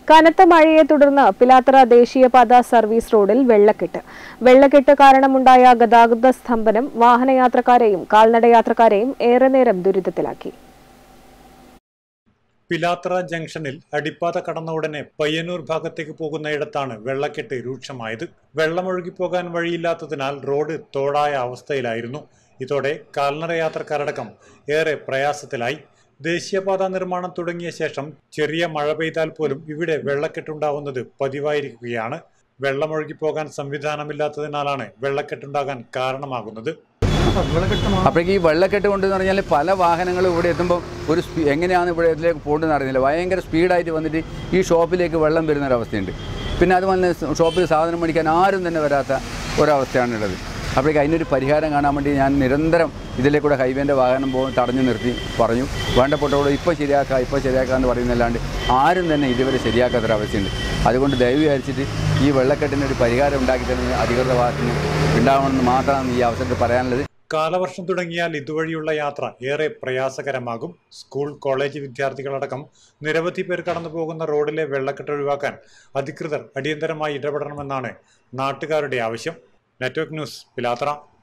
കനത്ത മഴയെ തുടർന്ന് പിലാത്തറ ദേശീയപാത സർവീസ് റോഡിൽ വെള്ളക്കെട്ട് കാരണമുണ്ടായ ഗതാഗത സ്തംഭനം വാഹനയാത്രക്കാരെയും കാൽനടയാത്രക്കാരെയും ഏറെ നേരം ദുരിതത്തിലാക്കി. പിലാത്തറ ജംഗ്ഷനിൽ അടിപ്പാത കടന്ന ഉടനെ പയ്യന്നൂർ ഭാഗത്തേക്ക് പോകുന്നയിടത്താണ് വെള്ളക്കെട്ട് രൂക്ഷമായത്. വെള്ളമൊഴുകിപ്പോകാൻ വഴിയില്ലാത്തതിനാൽ റോഡ് തോടായ അവസ്ഥയിലായിരുന്നു. ഇതോടെ കാൽനടയാത്രക്കാരടക്കം ഏറെ പ്രയാസത്തിലായി. ദേശീയപാത നിർമ്മാണം തുടങ്ങിയ ശേഷം ചെറിയ മഴ പെയ്താൽ പോലും ഇവിടെ വെള്ളക്കെട്ടുണ്ടാവുന്നത് പതിവായിരിക്കുകയാണ്. വെള്ളമൊഴുകിപ്പോകാൻ സംവിധാനമില്ലാത്തതിനാലാണ് വെള്ളക്കെട്ടുണ്ടാകാൻ കാരണമാകുന്നത്. അപ്പോഴേക്ക് ഈ വെള്ളക്കെട്ട് കൊണ്ടെന്ന് പറഞ്ഞാൽ പല വാഹനങ്ങളും ഇവിടെ എത്തുമ്പോൾ എങ്ങനെയാണ് ഇവിടെ ഇതിലേക്ക് പോകേണ്ടതെന്ന് അറിയുന്നില്ല. ഭയങ്കര സ്പീഡായിട്ട് വന്നിട്ട് ഈ ഷോപ്പിലേക്ക് വെള്ളം വരുന്നൊരവസ്ഥയുണ്ട്. പിന്നെ അതുപോലെ ഷോപ്പിൽ സാധനം മേടിക്കാൻ ആരും തന്നെ വരാത്ത ഒരവസ്ഥയാണുള്ളത്. അപ്പോഴേക്ക് അതിനൊരു പരിഹാരം കാണാൻ വേണ്ടി ഞാൻ നിരന്തരം ഇതിലേക്കൂടെ ഹൈവേൻ്റെ വാഹനം തടഞ്ഞു നിർത്തി പറഞ്ഞു, വേണ്ടപ്പെട്ടവരോട് ഇപ്പോൾ ശരിയാക്കാമെന്ന് പറയുന്നല്ലാണ്ട് ആരും തന്നെ ഇതുവരെ ശരിയാക്കാത്തൊരവസ്ഥയുണ്ട്. അതുകൊണ്ട് ദയവ് വിചാരിച്ചിട്ട് ഈ വെള്ളക്കെട്ടിനൊരു പരിഹാരം ഉണ്ടാക്കി തരുന്ന അധികൃത ഭാഗത്തിന് ഉണ്ടാവണമെന്ന് മാത്രമാണ് ഈ അവസരത്തിൽ പറയാനുള്ളത്. കാലവർഷം തുടങ്ങിയാൽ ഇതുവഴിയുള്ള യാത്ര ഏറെ പ്രയാസകരമാകും. സ്കൂൾ കോളേജ് വിദ്യാർത്ഥികളടക്കം നിരവധി പേർ കടന്നു പോകുന്ന റോഡിലെ വെള്ളക്കെട്ട് ഒഴിവാക്കാൻ അധികൃതർ അടിയന്തരമായി ഇടപെടണമെന്നാണ് നാട്ടുകാരുടെ ആവശ്യം. Network news, Pilathara.